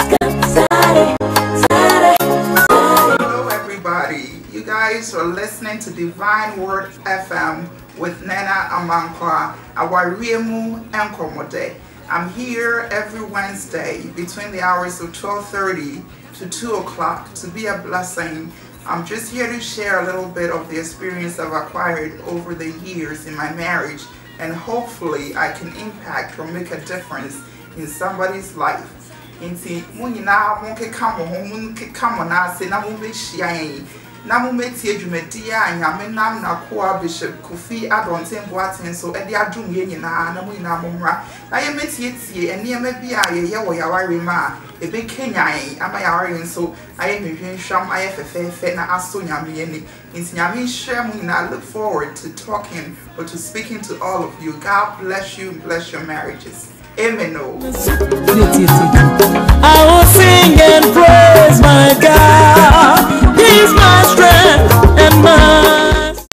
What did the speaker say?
Hello everybody, you guys are listening to Divine Word FM with Nana Amankwa, our Riemu Enkomode. I'm here every Wednesday between the hours of 12:30 to 2 o'clock to be a blessing. I'm just here to share a little bit of the experience I've acquired over the years in my marriage, and hopefully I can impact or make a difference in somebody's life. Inti munyina monke kamo munke kamo na se na mo be hia na mo meti adwumadi a nyame nam na koa Bishop Kofi Adonten Boateng so e de adum ye nyina na mo nyina mo mra na ye meti etie enema bi a ye wo yaware ma e be kenyan ama yaware so aye hwehwehwam aye fefefe na aso nyame ye ni inti nyame share mo nyina. Look forward to talking or to speaking to all of you. God bless you and bless your marriages. Amen.